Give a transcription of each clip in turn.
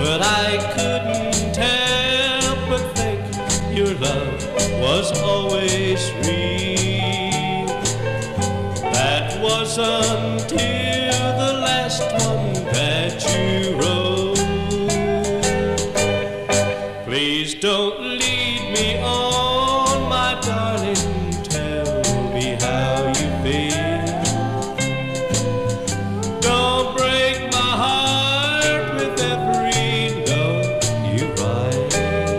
but I couldn't help but think your love was always real. That was until the last one that you wrote. Please don't lead me on, my darling, tell me how you feel. Don't break my heart with every note you write.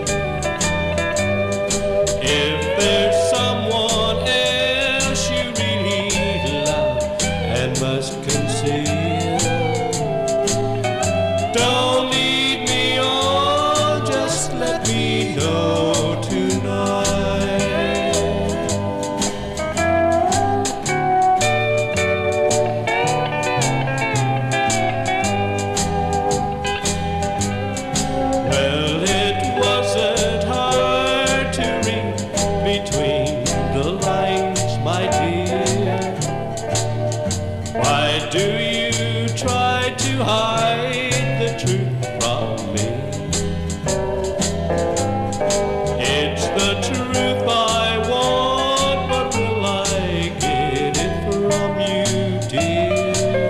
If there's someone else you really love and must conceal, don't lead me on, just let me know tonight. Well, it wasn't hard to read between the lines, my dear. Why do you try to hide the truth from me? It's the truth I want, but will I get it from you, dear?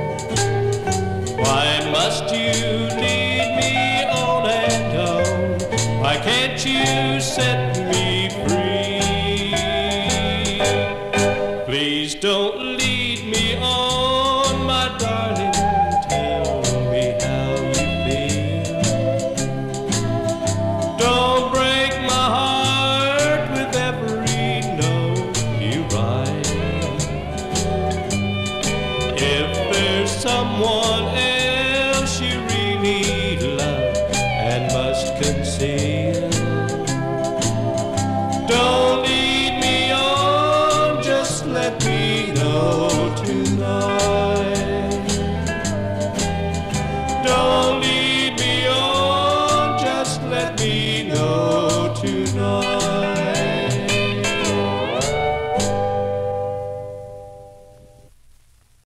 Why must you lead me on and on? Why can't you set me free? Please don't lead me on, my darling, tell me how you feel. Don't break my heart with every note you write. If there's someone else